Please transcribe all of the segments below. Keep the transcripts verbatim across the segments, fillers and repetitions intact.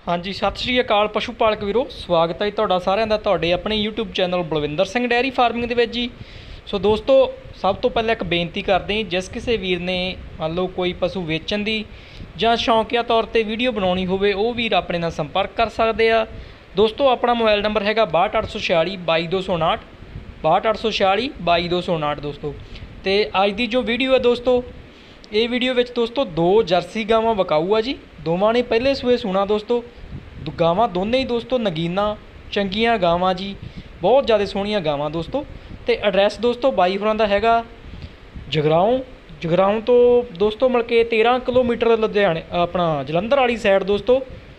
हाँ जी, सत श्री अकाल पशु पालक वीरो, स्वागत है तुहाडा सारिਆਂ ਦਾ ਤੁਹਾਡੇ ਆਪਣੇ YouTube channel Balvinder Singh dairy farming ਦੇ ਵਿੱਚ जी। सो दोस्तों, सब तो पहले एक बेनती करते हैं, जिस किसी वीर ने मान लो कोई पशु वेचण की ਜਾਂ शौकिया तौर पर वीडियो बनानी होवे वो वीर अपने नाल संपर्क कर सकते हैं। दोस्तों, अपना मोबाइल नंबर हैगा बाहठ अठ सौ छियाली बाई दो सौ उनाहठ बाहठ अठ सौ छियाली बाई दो सौ उनाहठ। दोस्तों तो अज की जो वीडियो है दोस्तों, ये वीडियो में दोस्तों दो जर्सी गावां विकाऊ आ जी। दोवां ने पहले सूए सुना दोस्तों, गावां दोनों ही दोस्तों नगीना चंगियां गावां जी, बहुत ज़्यादा सोहणियां गावां दोस्तों। तो एड्रैस दोस्तों बाई होरां दा हैगा जगराओं जगराओं तो दोस्तों मिल के तेरह किलोमीटर लुधियाने अपना जलंधर वाली साइड दोस्तों,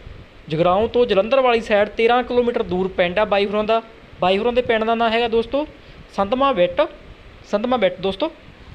जगराओं तो जलंधर वाली साइड तेरह किलोमीटर दूर पिंड आ बाई होरां दा। बाई होरां दे पिंड दा नाम हैगा दोस्तों संधमा बिट संधमा बिट दोस्तों।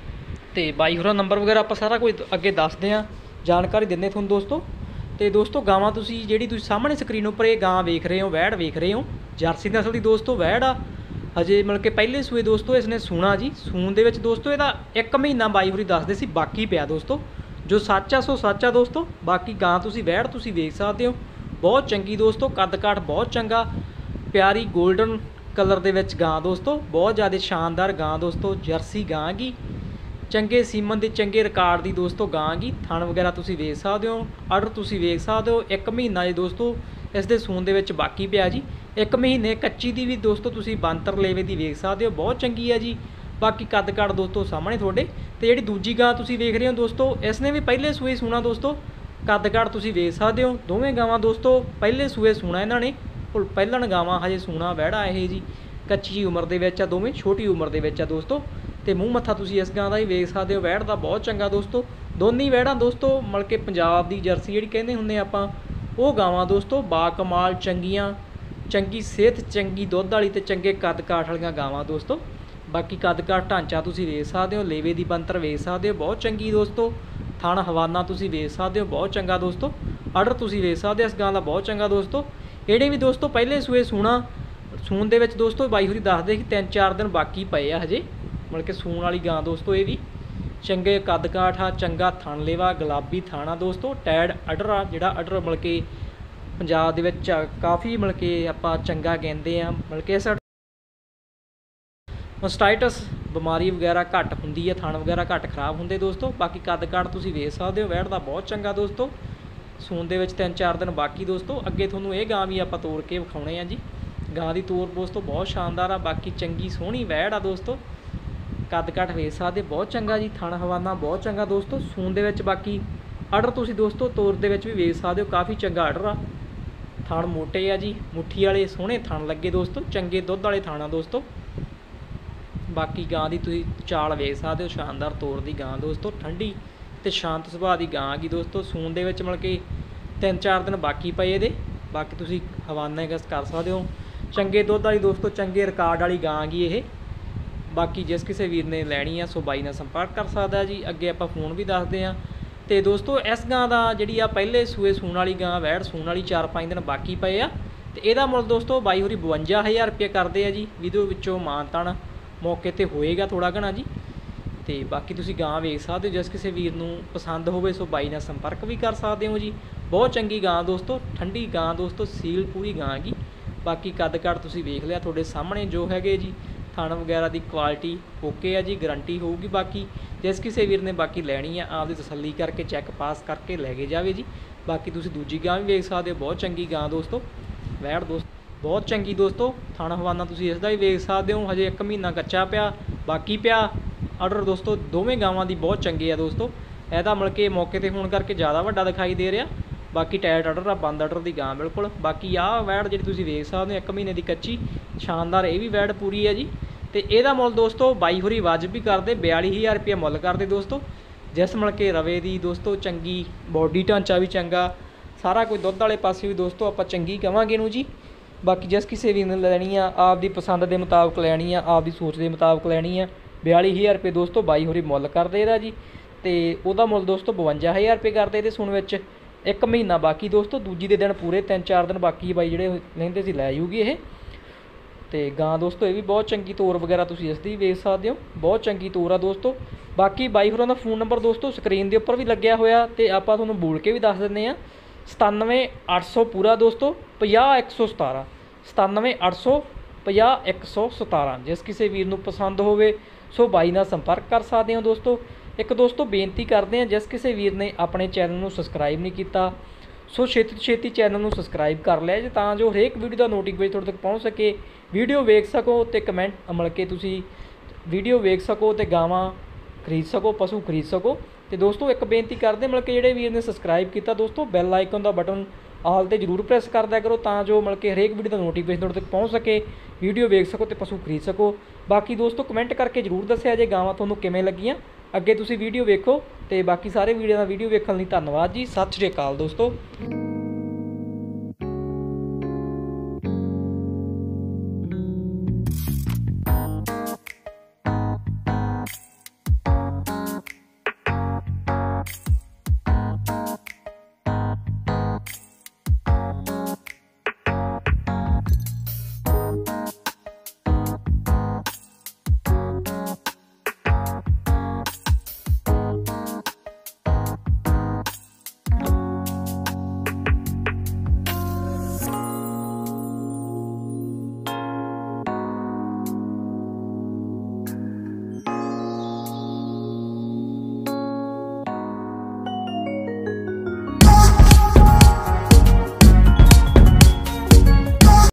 तो बाई होरां नंबर वगैरह आप सारा कुछ अगे दसदे हैं, जानकारी दिंदे तुहानूं दोस्तों। तो दोस्तों गावां तुसीं जिहड़ी तुसीं सामने स्क्रीन उपर ये गां वेख रहे हो, वैड़ वेख रहे हो, जर्सी नस्ल की दोस्तों वैड़ आ। हजे मतलब कि पहले सूए दोस्तों इसने सूना जी। सून दे विच दोस्तों इहदा एक महीना बाई होरी दसदे सी, बाकी पिया दोस्तों। जो सच आ सो सच आ दोस्तों। बाकी गां तुसीं वैड़ तुसीं वेख सकदे हो, बहुत चंगी दोस्तों, कद काठ बहुत चंगा, प्यारी गोल्डन कलर दे विच गां दोस्तों, बहुत ज़्यादा शानदार गां दोस्तों। जर्सी गां गी, चंगे सीमन के चंगे रिकार्ड की दोस्तों गां गी। थण वगैरह तुसीं वेख सकदे हो, आर्डर तुसीं वेख सकदे हो। एक महीना जी दोस्तों इस दे सून दे विच बाकी पिया जी। एक महीने कच्ची की भी दोस्तों तुसीं बांतर लेवे की वेख सकदे हो, बहुत चंगी है जी। बाकी कद काठ दोस्तों सामने थोड़े। तो जिहड़ी दूजी गां तुसीं वेख रहे हो दोस्तों, इसने भी पहले सूए सूना दोस्तों, कद काठ तुसीं वेख सकदे हो। दोवें गावां दोस्तों पहले सूए सूना इन्हां ने, पहलण गावां हजे सूना वैड़ा ये जी, कच्ची उम्र दे विच आ, दोवें छोटी उम्र दे विच आ दोस्तों। तो मूँह मत्था तुसीं इस गां दा ही वेख सकदे हो, वैड़ दा बहुत चंगा दोस्तों। दोनों ही वैड़ां दोस्तों मतलब कि पंजाब दी जर्सी जिहड़ी कहंदे हुंदे आपां, वो गावां दोस्तों बाकमाल चंगियां, चंगी सेहत, चंगी दुध वाली ते चंगे कद काठ वालियां गावां दोस्तों। बाकी कद काठ ढांचा तुसीं वेख सकदे हो, लेवे दी बनतर वेख सकदे हो, बहुत चंगी दोस्तों। थण हवाना तुसीं वेख सकदे हो, बहुत चंगा दोस्तों। आर्डर तुसीं वेख सकदे हो इस गां दा, बहुत चंगा दोस्तों। इहड़े भी दोस्तों पहले सूए सूना सून दे विच दोस्तों बाई होरी दसदे कि तीन चार दिन बाकी पए आ हजे, मतलब कि सून वाली गां दोस्तों। ये भी चंगे कद काठ आ, चंगा थण लेवा, गुलाबी थण आ दोस्तों। टैड अडर आ, जिहड़ा अडर मतलब कि पंजाब दे विच काफ़ी मतलब कि आपां चंगा कहंदे आ, मतलब कि इस मस्टाइटस बीमारी वगैरह घट हुंदी है, थण वगैरह घट खराब हुंदे दोस्तों। बाकी कद काठ तुसीं वेख सकदे हो, वैड़ दा बहुत चंगा दोस्तों। सून दे विच तीन चार दिन बाकी दोस्तों। अगे तुहानूं ये गां भी आपां तोड़ के विखाउणे आ जी। गां दी तोड़ दोस्तों बहुत शानदार आ, बाकी चंगी सोहणी वैड़ आ दोस्तों। कद काठ वेख सकदे, बहुत चंगा जी। थण हवाना बहुत चंगा दोस्तों। सून दे विच बाकी आर्डर तुसीं दोस्तों तोड़ दे विच भी वेख सकदे हो, काफ़ी चंगा आर्डर आ। थण मोटे आ जी, मुट्ठी वाले सोहणे थण लगे दोस्तों, चंगे दुध वाले थण आ दोस्तों। बाकी गां दी तुसीं चाल वेख सकदे हो, शानदार तौर दी गां दोस्तों, ठंडी ते शांत सुभाਅ दी गां गी दोस्तों। सून दे विच मतलब कि तीन चार दिन बाकी पए इहदे। बाकी तुसीं हवाना गस कर सकदे हो, चंगे दुध वाली दोस्तों, चंगे रिकार्ड वाली गां गी ये। बाकी जिस किसी वीर ने लैनी है सो बाई नाल संपर्क कर सकदा है जी। अगे आपां फोन भी दसदे हैं। तो दोस्तों इस गां दा जिहड़ी आ पहले सूए सून वाली गां वैड़ सून वाली चार पाँच दिन बाकी पए आ। तो इहदा मुल दोस्तों बाई होरी बवंजा हज़ार रुपये करते हैं जी। विदो विचों मानतान मौके ते होएगा थोड़ा घना जी। तो बाकी तुसीं गां वेख सकदे हो, जिस किसी वीर नूं पसंद होवे सो बाई नाल संपर्क भी कर सकदे हो जी। बहुत चंगी गां दोस्तों, ठंडी गां दोस्तों, सील पूरी गां गी। बाकी कद काठ तुसीं वेख लिया तुहाडे सामने जो हैगे जी। थण वगैरह की क्वालिटी ओके है जी, गारंटी होगी। बाकी जिस किसी वीर ने बाकी लैनी है आपकी तसल्ली करके चैक पास करके लैके जावे जी। बाकी तुसीं दूजी गां भी वेख सकदे हो, बहुत चंगी गां दोस्तों, वैड़ दोस्त बहुत चंगी दोस्तों। थण हवाना तुसीं इसदा भी वेख सकदे हो, हजे एक महीना कच्चा पिया बाकी पिया। आर्डर दोस्तों दोवें गावां दी बहुत चंगे आ दोस्तों। इहदा मतलब कि मौके ते होण करके ज़्यादा वड्डा दिखाई दे रहा। बाकी टाइट आर्डर आ, बंद आर्डर की गां बिल्कुल। बाकी आ वैड़ जी तुसीं वेख सकदे हो, एक महीने की कच्ची शानदार ये भी वैड़ पूरी है जी। तो यदा मुल दोस्तों बाई होरी वाजिब भी करते, बयाली हज़ार रुपया मुल करते दोस्तों। जिस मतलब कि रवे दी दोस्तों चंगी बॉडी ढांचा भी चंगा, सारा कुछ दुध वाले पासे भी दोस्तों आप चंगी कहांगे नूं जी। बाकी जिस किसी भी ने लैनी आ आपकी पसंद के मुताबिक लैनी आ, आपकी सोच के मुताबिक लैनी आ, बयाली हज़ार रुपये दोस्तों बाई होरी मुल करते इहदा जी। तो वह मुल दोस्तों बवंजा हज़ार रुपये करते इहदे सुण विच। एक महीना बाकी दोस्तों, दूजी दे दिन पूरे तीन चार दिन बाकी बाई जिहड़े लैंदे सी लै जूगी ये। तो गां दोस्तों ये भी बहुत चंगी तौर वगैरह तुसीं इसदी वेख सकदे हो, बहुत चंगी तौर आ दोस्तों। बाकी बाई होरां दा फोन नंबर दोस्तों स्क्रीन के उपर भी लग्या होया, तो आपां तुहानूं बोल के भी दस दिंदे आ। सतानवे अठ सौ पूरा दोस्तों ਪੰਜਾਹ ਇੱਕ सौ सतारह सतानवे अठ सौ ਪੰਜਾਹ ਇੱਕ सौ सतारह। जिस किसी वीर नूं पसंद होवे सो बाई नाल संपर्क कर सकते हो दोस्तों। एक दोस्तों बेनती करते हैं जिस किसी वीर ने अपने चैनल नूं सबसक्राइब नहीं किया सो छेती तो छेती चैनल नूं सबसक्राइब कर लिया जे तां जो हरेक वीडियो का नोटिफिकेशन तुहाडे तक पहुँच सके, वीडियो वेख सको तो कमेंट मिल के तुसीं वीडियो वेख सको तो गावां खरीद सको, पशु खरीद सको। तो दोस्तों एक बेनती करते मिल के जिहड़े वीर ने सबसक्राइब किया दोस्तों बैल आइकन का बटन आल तो जरूर प्रेस कर दिया करो तां जो मिल के हरेक वीडियो का नोटिफिकेशन तुहाडे तक पहुँच सके, वीडियो वेख सको तो पशु खरीद सको। बाकी दोस्तों कमेंट करके जरूर दस्सिया जे गावां तुहानूं किवें लगियां, अगे तुसीं वीडियो वेखो। तो बाकी सारे वीडियो का वीडियो वेखण लई धन्नवाद जी। सत श्री अकाल दोस्तों।